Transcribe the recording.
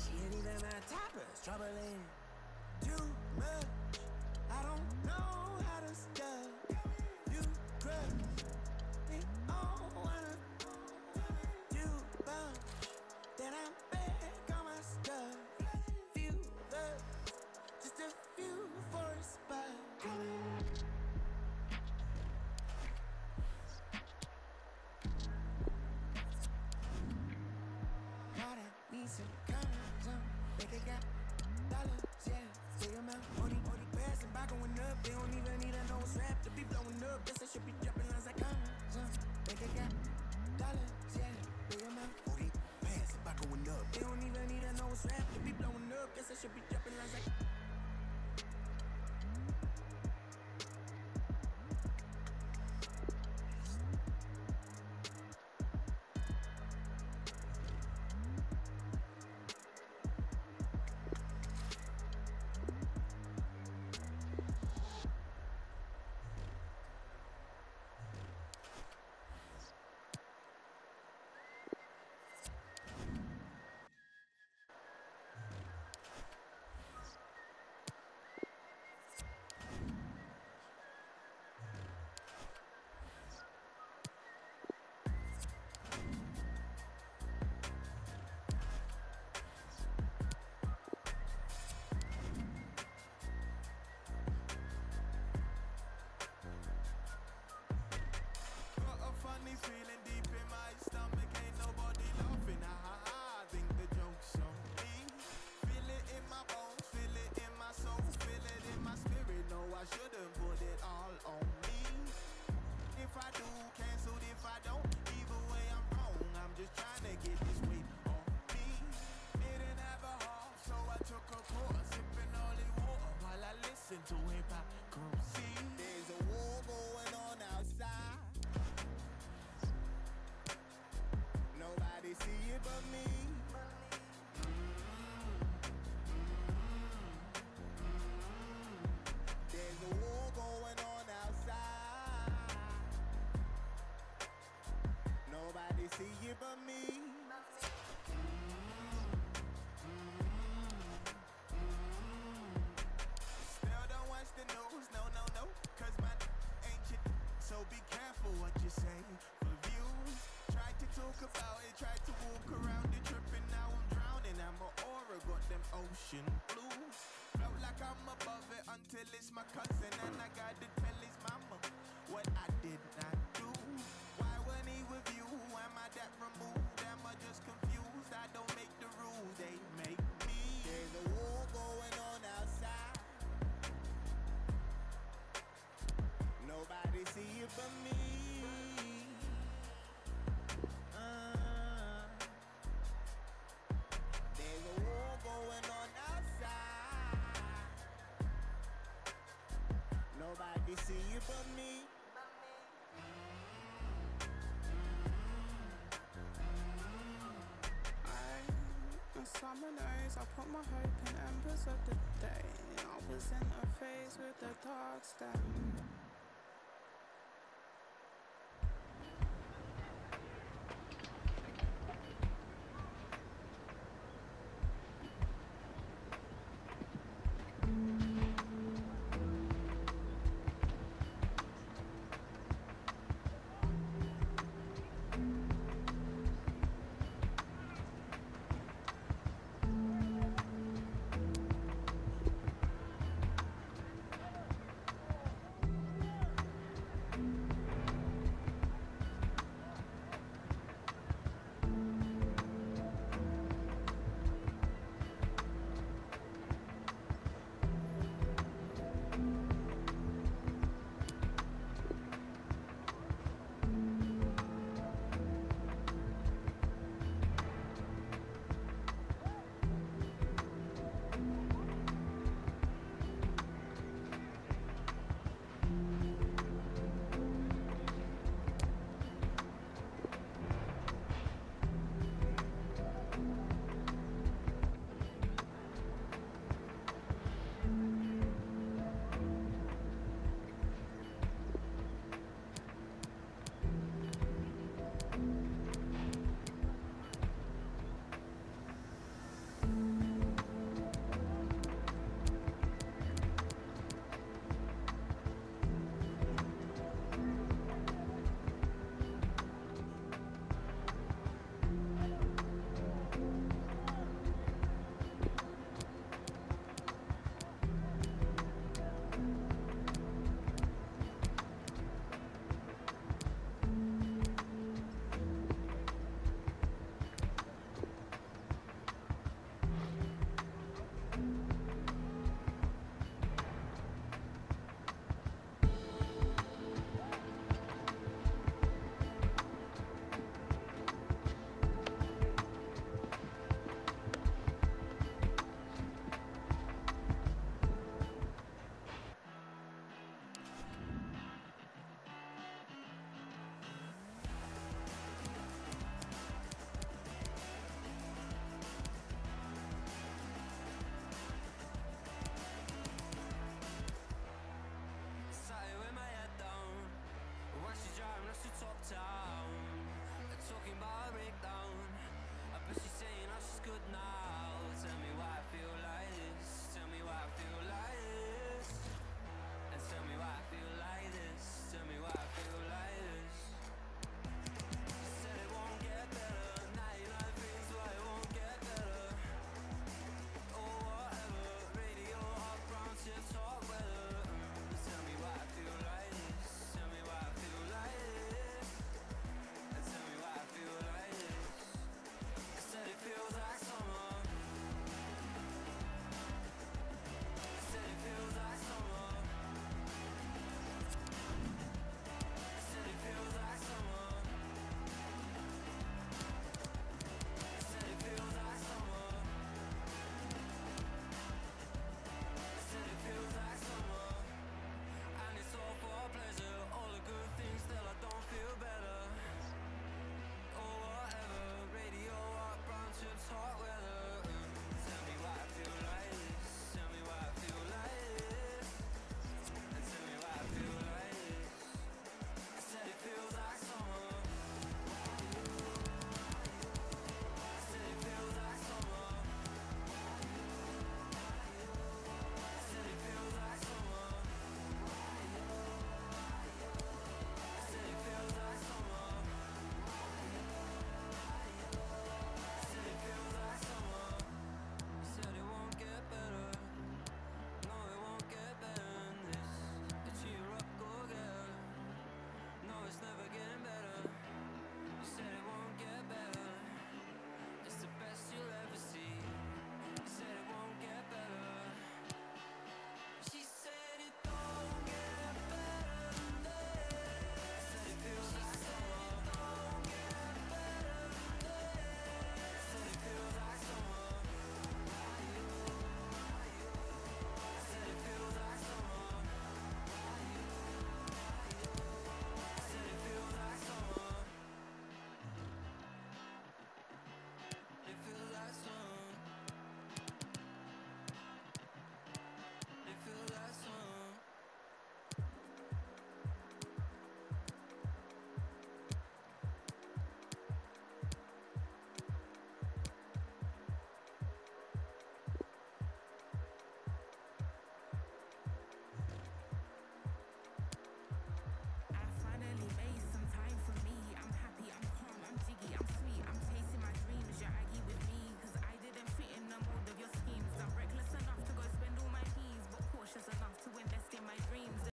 She ain't even my type, it's troubling. Too much, I don't know how to stop. You crush me on one you bunch. Then I'm back on my stuff. Few love, just a few for a spot. Need some condoms, make it got dollars, yeah. Big amount, OD pass and by going up. They don't even need a nose strap to be blowing up. Guess I should be dropping lines like condoms, make it got dollars, yeah. Big amount, OD pass and by going up. They don't even need a nose strap to be blowing up. Guess I should be dropping lines like. Funny feeling deep in my stomach, ain't nobody laughing. I think the joke's on me. Feel it in my bones, feel it in my soul, feel it in my spirit. No, I shouldn't put it all on me. If I do, cancelled. If I don't, either way I'm wrong. I'm just trying to get this weight off me. Didn't have a heart, so I took a course, sipping only water while I listen to hypocrisy. There's a war going on outside. Nobody see it but me. There's a war going on outside. Nobody see it but me. Still don't watch the news, no, cause my ain't shit. So be careful what you say for views. Tried to talk about it, tried to walk around it, tripping, now I'm drowning. I'm an aura, got them ocean blues. Felt like I'm above it until it's my cousin, and I gotta tell his mama what I did not do. Why when he with you, am I that removed? Am I just confused? I don't make the rules, they make me. There's a war going on outside. Nobody see it but me. There's a war going on outside. Nobody see it but me. On summer days, I put my hope in embers of the day. I was in a phase with the dark stem.